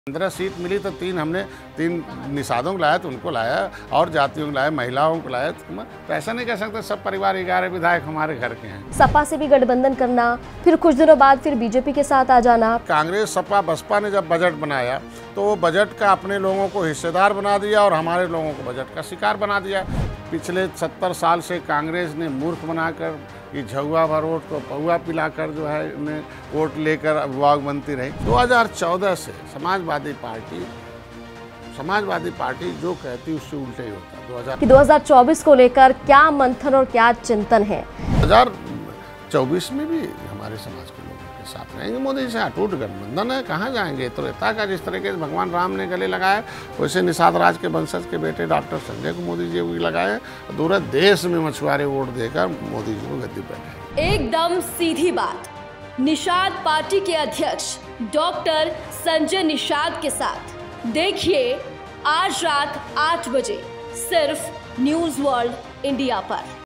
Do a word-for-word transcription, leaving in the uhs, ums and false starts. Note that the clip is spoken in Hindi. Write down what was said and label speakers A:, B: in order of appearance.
A: पंद्रह सीट मिली तो तीन हमने तीन निषादों को लाया तो उनको लाया और जातियों को लाया, महिलाओं को लाया। तो ऐसा नहीं कह सकते सब परिवार ग्यारह विधायक हमारे घर के हैं।
B: सपा से भी गठबंधन करना, फिर कुछ दिनों बाद फिर बीजेपी के साथ आ जाना।
A: कांग्रेस सपा बसपा ने जब बजट बनाया तो वो बजट का अपने लोगों को हिस्सेदार बना दिया और हमारे लोगों को बजट का शिकार बना दिया। पिछले सत्तर साल से कांग्रेस ने मूर्ख बनाकर कि झुआ भर वोट को पौआ पिलाकर जो है उन्हें वोट लेकर अभिभावक बनती रही। दो हज़ार चौदह से समाजवादी पार्टी समाजवादी पार्टी जो कहती उससे उल्टे ही होता। दो हज़ार
B: कि दो हज़ार चौबीस को लेकर क्या मंथन और क्या चिंतन है?
A: दो हज़ार चौबीस में भी हमारे समाज के लोगों के साथ रहेंगे। मोदी से अटूट गठबंधन है, कहाँ जाएंगे। तो रहता का जिस तरीके से भगवान राम ने गले लगाए वैसे निषाद राज के वंशज के बेटे डॉक्टर संजय को मोदी जी को लगाए। पूरे देश में मछुआरे वोट देकर मोदी जी को गद्दी बैठाए।
C: एकदम सीधी बात, निषाद पार्टी के अध्यक्ष डॉक्टर संजय निषाद के साथ देखिए आज रात आठ बजे सिर्फ न्यूज वर्ल्ड इंडिया पर।